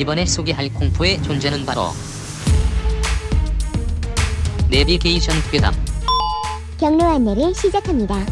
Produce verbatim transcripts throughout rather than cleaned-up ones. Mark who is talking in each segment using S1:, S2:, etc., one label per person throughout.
S1: 이번에 소개할 공포의 존재는 바로 내비게이션 괴담.
S2: 경로 안내를 시작합니다.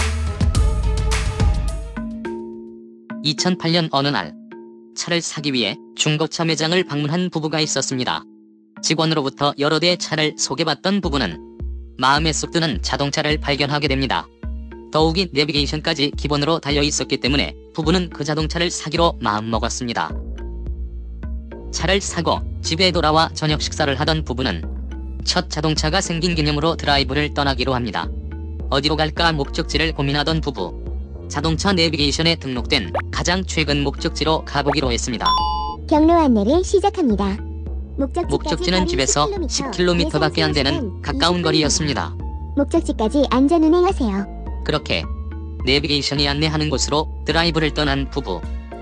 S1: 이천팔 년 어느 날 차를 사기 위해 중고차 매장을 방문한 부부가 있었습니다. 직원으로부터 여러 대의 차를 소개받던 부부는 마음에 쏙 드는 자동차를 발견하게 됩니다. 더욱이 내비게이션까지 기본으로 달려있었기 때문에 부부는 그 자동차를 사기로 마음먹었습니다. 차를 사고 집에 돌아와 저녁 식사를 하던 부부는 첫 자동차가 생긴 기념으로 드라이브를 떠나기로 합니다. 어디로 갈까 목적지를 고민하던 부부. 자동차 내비게이션에 등록된 가장 최근 목적지로 가보기로 했습니다.
S2: 경로 안내를 시작합니다. 목적지까지
S1: 목적지는 집에서 십 킬로미터밖에 안 되는 가까운 거리였습니다.
S2: 목적지까지 안전운행하세요.
S1: 그렇게 내비게이션이 안내하는 곳으로 드라이브를 떠난 부부.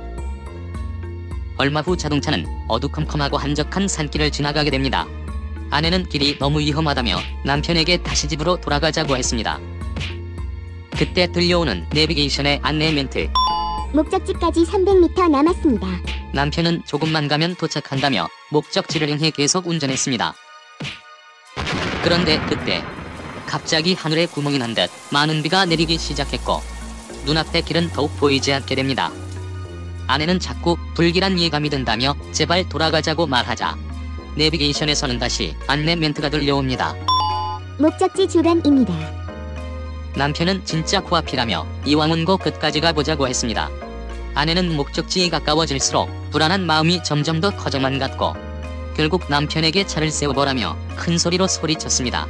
S1: 얼마 후 자동차는 어두컴컴하고 한적한 산길을 지나가게 됩니다. 아내는 길이 너무 위험하다며 남편에게 다시 집으로 돌아가자고 했습니다. 그때 들려오는 내비게이션의 안내 멘트.
S2: 목적지까지 삼백 미터 남았습니다.
S1: 남편은 조금만 가면 도착한다며 목적지를 향해 계속 운전했습니다. 그런데 그때 갑자기 하늘에 구멍이 난 듯 많은 비가 내리기 시작했고 눈앞의 길은 더욱 보이지 않게 됩니다. 아내는 자꾸 불길한 예감이 든다며 제발 돌아가자고 말하자 내비게이션에서는 다시 안내 멘트가 들려옵니다.
S2: 목적지 주변입니다.
S1: 남편은 진짜 코앞이라며 이왕은 고 끝까지 가보자고 했습니다. 아내는 목적지에 가까워질수록 불안한 마음이 점점 더 커져만 갔고 결국 남편에게 차를 세워보라며 큰 소리로 소리쳤습니다.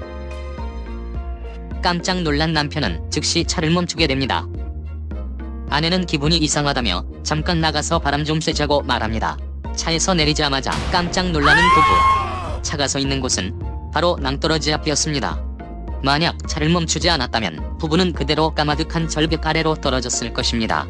S1: 깜짝 놀란 남편은 즉시 차를 멈추게 됩니다. 아내는 기분이 이상하다며 잠깐 나가서 바람 좀 쐬자고 말합니다. 차에서 내리자마자 깜짝 놀라는 부부. 차가 서 있는 곳은 바로 낭떠러지 앞이었습니다. 만약 차를 멈추지 않았다면 부부는 그대로 까마득한 절벽 아래로 떨어졌을 것입니다.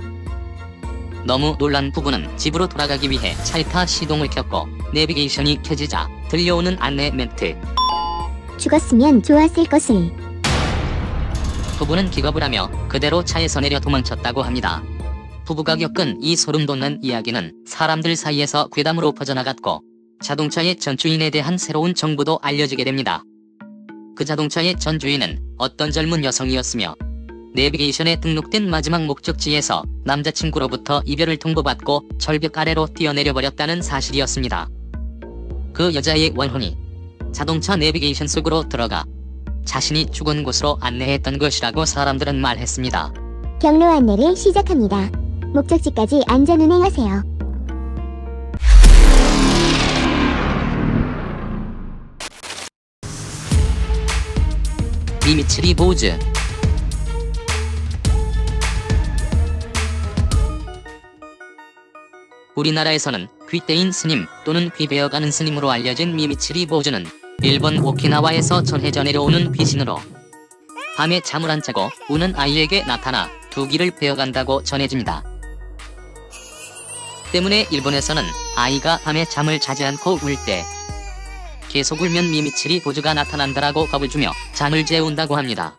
S1: 너무 놀란 부부는 집으로 돌아가기 위해 차에 타 시동을 켰고 내비게이션이 켜지자 들려오는 안내 멘트.
S2: 죽었으면 좋았을 것을.
S1: 부부는 기겁을 하며 그대로 차에서 내려 도망쳤다고 합니다. 부부가 겪은 이 소름돋는 이야기는 사람들 사이에서 괴담으로 퍼져나갔고 자동차의 전주인에 대한 새로운 정보도 알려지게 됩니다. 그 자동차의 전주인은 어떤 젊은 여성이었으며 내비게이션에 등록된 마지막 목적지에서 남자친구로부터 이별을 통보받고 절벽 아래로 뛰어내려버렸다는 사실이었습니다. 그 여자의 원혼이 자동차 내비게이션 속으로 들어가 자신이 죽은 곳으로 안내했던 것이라고 사람들은 말했습니다.
S2: 경로 안내를 시작합니다. 목적지까지 안전운행하세요.
S1: 미미츠리 보즈. 우리나라에서는 귀떼인 스님 또는 귀 베어가는 스님으로 알려진 미미츠리 보즈는 일본 오키나와에서 전해져 내려오는 귀신으로 밤에 잠을 안 자고 우는 아이에게 나타나 두 귀를 베어간다고 전해집니다. 때문에 일본에서는 아이가 밤에 잠을 자지 않고 울 때 계속 울면 미미츠리 보즈가 나타난다라고 겁을 주며 잠을 재운다고 합니다.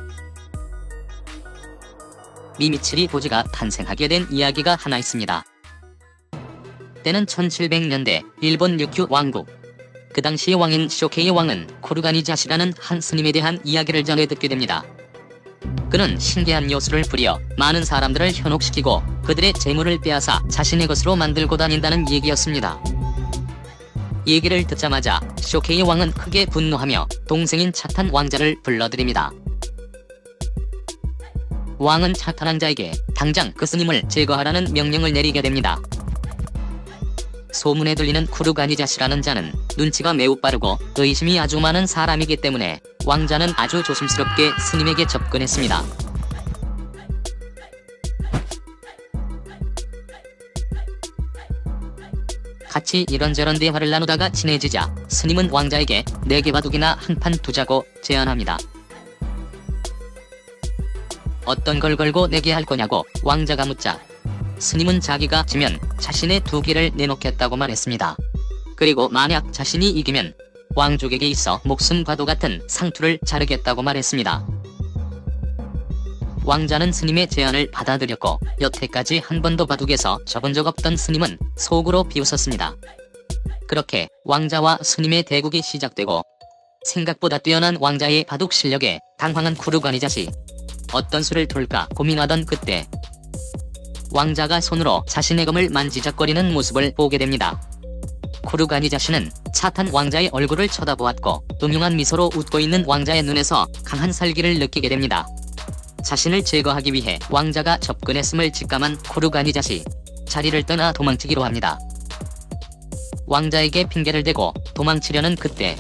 S1: 미미츠리 보즈가 탄생하게 된 이야기가 하나 있습니다. 때는 천칠백 년대 일본 류큐 왕국. 그 당시 왕인 쇼케이 왕은 코르가니자시라는 한 스님에 대한 이야기를 전해 듣게 됩니다. 그는 신기한 요술을 부려 많은 사람들을 현혹시키고 그들의 재물을 빼앗아 자신의 것으로 만들고 다닌다는 얘기였습니다. 얘기를 듣자마자 쇼케이 왕은 크게 분노하며 동생인 차탄 왕자를 불러들입니다. 왕은 차탄 왕자에게 당장 그 스님을 제거하라는 명령을 내리게 됩니다. 소문에 들리는 쿠르가니자시라는 자는 눈치가 매우 빠르고 의심이 아주 많은 사람이기 때문에 왕자는 아주 조심스럽게 스님에게 접근했습니다. 같이 이런저런 대화를 나누다가 친해지자 스님은 왕자에게 네개 바둑이나 한 판 두자고 제안합니다. 어떤 걸 걸고 내게 할 거냐고 왕자가 묻자 스님은 자기가 지면 자신의 두 귀를 내놓겠다고 말했습니다. 그리고 만약 자신이 이기면 왕족에게 있어 목숨과도 같은 상투를 자르겠다고 말했습니다. 왕자는 스님의 제안을 받아들였고 여태까지 한 번도 바둑에서 져본 적 없던 스님은 속으로 비웃었습니다. 그렇게 왕자와 스님의 대국이 시작되고 생각보다 뛰어난 왕자의 바둑 실력에 당황한 쿠르가니자시. 어떤 수를 둘까 고민하던 그때 왕자가 손으로 자신의 검을 만지작거리는 모습을 보게 됩니다. 쿠르가니자시는 차탄 왕자의 얼굴을 쳐다보았고 음흉한 미소로 웃고 있는 왕자의 눈에서 강한 살기를 느끼게 됩니다. 자신을 제거하기 위해 왕자가 접근했음을 직감한 쿠르가니자시. 자리를 떠나 도망치기로 합니다. 왕자에게 핑계를 대고 도망치려는 그때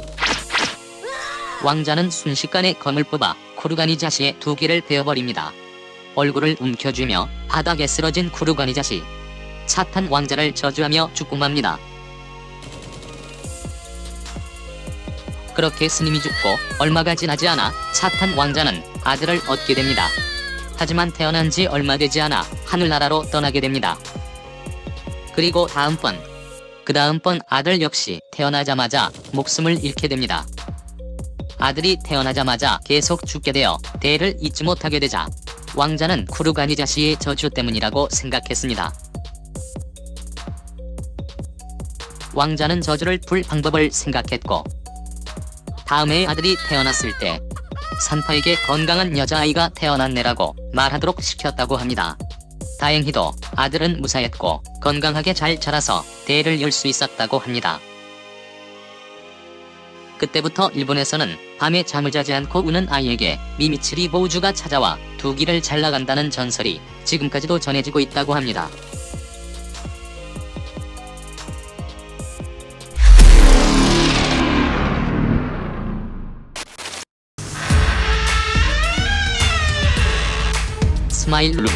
S1: 왕자는 순식간에 검을 뽑아 쿠르가니자시의 두 귀를 베어버립니다. 얼굴을 움켜쥐며 바닥에 쓰러진 쿠르가니자시. 차탄 왕자를 저주하며 죽고 맙니다. 그렇게 스님이 죽고 얼마가 지나지 않아 차탄 왕자는 아들을 얻게 됩니다. 하지만 태어난 지 얼마 되지 않아 하늘나라로 떠나게 됩니다. 그리고 다음번, 그 다음번 아들 역시 태어나자마자 목숨을 잃게 됩니다. 아들이 태어나자마자 계속 죽게 되어 대를 잊지 못하게 되자 왕자는 쿠르가니자시의 저주 때문이라고 생각했습니다. 왕자는 저주를 풀 방법을 생각했고 다음에 아들이 태어났을 때 산파에게 건강한 여자아이가 태어났네라고 말하도록 시켰다고 합니다. 다행히도 아들은 무사했고 건강하게 잘 자라서 대를 열 수 있었다고 합니다. 그때부터 일본에서는 밤에 잠을 자지 않고 우는 아이에게 미미치리 보우주가 찾아와 두 귀를 잘라간다는 전설이 지금까지도 전해지고 있다고 합니다. 스마일룸.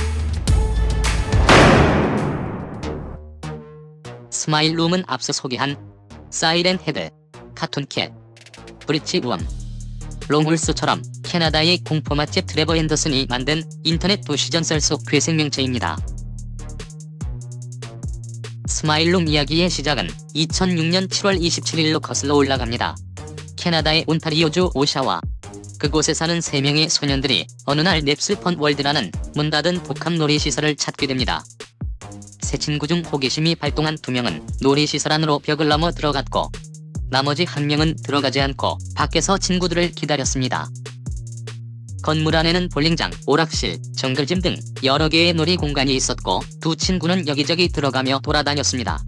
S1: 스마일룸은 앞서 소개한 사이렌 헤드, 카툰캣, 브리치 웜, 롱홀스처럼 캐나다의 공포 맛집 트레버 앤더슨이 만든 인터넷 도시전설 속 괴생명체입니다. 스마일룸 이야기의 시작은 이천육 년 칠월 이십칠일로 거슬러 올라갑니다. 캐나다의 온타리오주 오샤와 그곳에 사는 세 명의 소년들이 어느 날 넵슬펀 월드라는 문 닫은 복합 놀이시설을 찾게 됩니다. 세 친구 중 호기심이 발동한 두 명은 놀이시설 안으로 벽을 넘어 들어갔고 나머지 한 명은 들어가지 않고 밖에서 친구들을 기다렸습니다. 건물 안에는 볼링장, 오락실, 정글짐 등 여러 개의 놀이 공간이 있었고 두 친구는 여기저기 들어가며 돌아다녔습니다.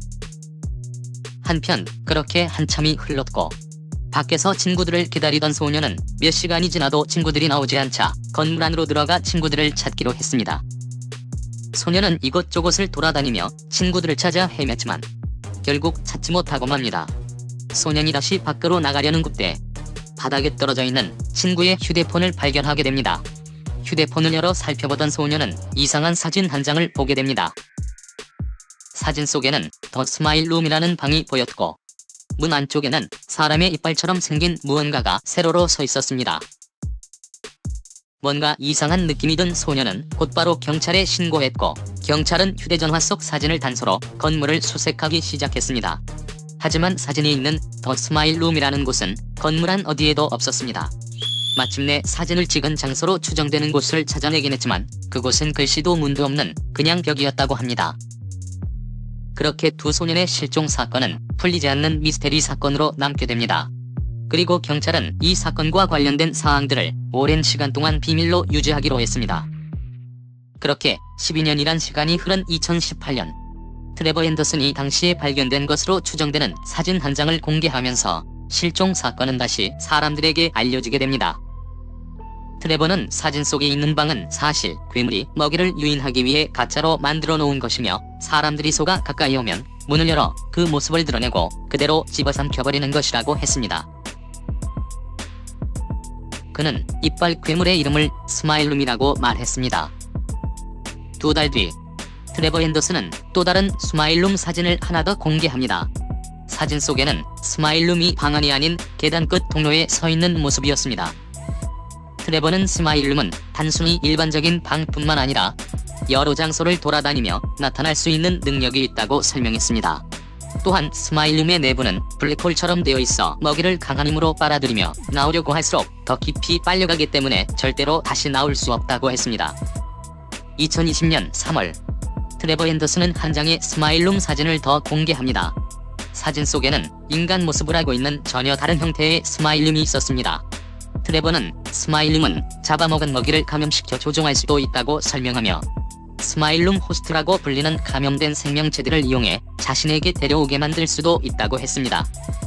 S1: 한편 그렇게 한참이 흘렀고 밖에서 친구들을 기다리던 소녀는 몇 시간이 지나도 친구들이 나오지 않자 건물 안으로 들어가 친구들을 찾기로 했습니다. 소녀는 이곳저곳을 돌아다니며 친구들을 찾아 헤맸지만 결국 찾지 못하고 맙니다. 소년이 다시 밖으로 나가려는 그때 바닥에 떨어져 있는 친구의 휴대폰을 발견하게 됩니다. 휴대폰을 열어 살펴보던 소년은 이상한 사진 한 장을 보게 됩니다. 사진 속에는 더 스마일룸이라는 방이 보였고 문 안쪽에는 사람의 이빨처럼 생긴 무언가가 세로로 서 있었습니다. 뭔가 이상한 느낌이 든 소년은 곧바로 경찰에 신고했고 경찰은 휴대전화 속 사진을 단서로 건물을 수색하기 시작했습니다. 하지만 사진이 있는 더 스마일룸이라는 곳은 건물 안 어디에도 없었습니다. 마침내 사진을 찍은 장소로 추정되는 곳을 찾아내긴 했지만 그곳은 글씨도 문도 없는 그냥 벽이었다고 합니다. 그렇게 두 소년의 실종 사건은 풀리지 않는 미스테리 사건으로 남게 됩니다. 그리고 경찰은 이 사건과 관련된 사항들을 오랜 시간 동안 비밀로 유지하기로 했습니다. 그렇게 십이 년이란 시간이 흐른 이천십팔 년 트레버 앤더슨이 당시에 발견된 것으로 추정되는 사진 한 장을 공개하면서 실종 사건은 다시 사람들에게 알려지게 됩니다. 트레버는 사진 속에 있는 방은 사실 괴물이 먹이를 유인하기 위해 가짜로 만들어 놓은 것이며 사람들이 속아 가까이 오면 문을 열어 그 모습을 드러내고 그대로 집어삼켜버리는 것이라고 했습니다. 그는 이빨 괴물의 이름을 스마일룸이라고 말했습니다. 두 달 뒤 트레버 앤더슨은 또 다른 스마일룸 사진을 하나 더 공개합니다. 사진 속에는 스마일룸이 방 안이 아닌 계단 끝 통로에 서 있는 모습이었습니다. 트레버는 스마일룸은 단순히 일반적인 방뿐만 아니라 여러 장소를 돌아다니며 나타날 수 있는 능력이 있다고 설명했습니다. 또한 스마일륨의 내부는 블랙홀처럼 되어 있어 먹이를 강한 힘으로 빨아들이며 나오려고 할수록 더 깊이 빨려가기 때문에 절대로 다시 나올 수 없다고 했습니다. 이천이십 년 삼월 트레버 앤더슨은 한 장의 스마일룸 사진을 더 공개합니다. 사진 속에는 인간 모습을 하고 있는 전혀 다른 형태의 스마일륨이 있었습니다. 트레버는 스마일륨은 잡아먹은 먹이를 감염시켜 조종할 수도 있다고 설명하며 스마일룸 호스트라고 불리는 감염된 생명체들을 이용해 자신에게 데려오게 만들 수도 있다고 했습니다.